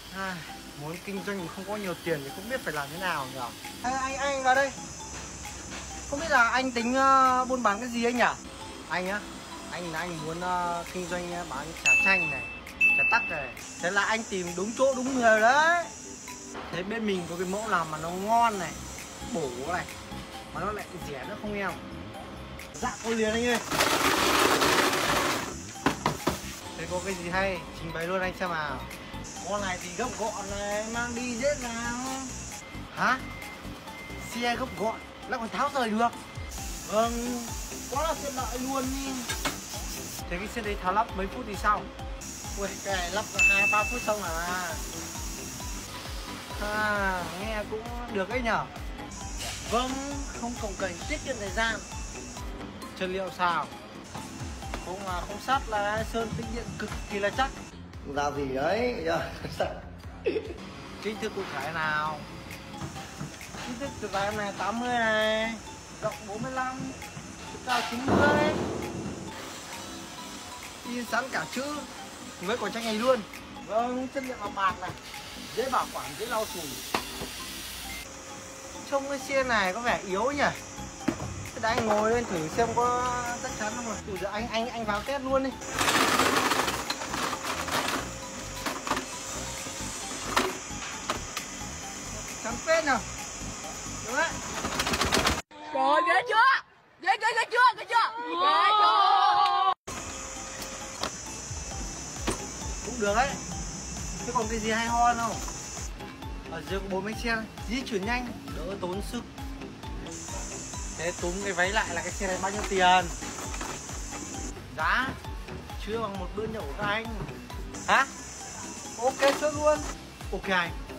Muốn kinh doanh mà không có nhiều tiền thì không biết phải làm thế nào nhỉ. Anh vào đây. Không biết là anh tính buôn bán cái gì anh nhỉ? Anh á, anh muốn kinh doanh bán trà chanh này, trà tắc này. Thế là anh tìm đúng chỗ đúng người rồi đấy. Thế bên mình có cái mẫu nào mà nó ngon này, bổ này, mà nó lại rẻ nữa không em? Dạ cô liền anh ơi. Thế có cái gì hay trình bày luôn anh xem nào. Con này thì gấp gọn này, mang đi dễ dàng. Hả? Xe gấp gọn lại còn tháo rời được? Vâng, quá là tiện lợi luôn đi. Thế cái xe đấy tháo lắp mấy phút thì sao? Ui, cái này lắp 2-3 phút xong nghe cũng được ấy nhở. Vâng, không cồng kềnh, tiết kiệm thời gian. Chất liệu sao? Không sắt là sơn tĩnh điện cực kỳ là chắc. Ra gì đấy? Kích thước cụ thể nào? Kích thước từ em này 80 này, rộng 45, chiều cao 90. In sẵn cả chữ với quả chanh này luôn. Vâng, chất liệu là bạc này, dễ bảo quản, dễ lau chùi. Trông cái xe này có vẻ yếu nhỉ? Thế để anh ngồi lên thử xem có chắc chắn không. Ủa, anh vào test luôn đi. Chắn phết nào. Đúng đấy. Trời ghê chưa? Ghê chưa? Ghê chưa? Cũng được đấy. Thế còn cái gì hay ho không? Ở dưới có 4 bánh xe di chuyển nhanh, đỡ tốn sức. Thế túm cái váy lại là cái xe này bao nhiêu tiền? Giá chưa bằng một bữa nhậu của các anh. Hả? Ok chốt luôn. Ok anh.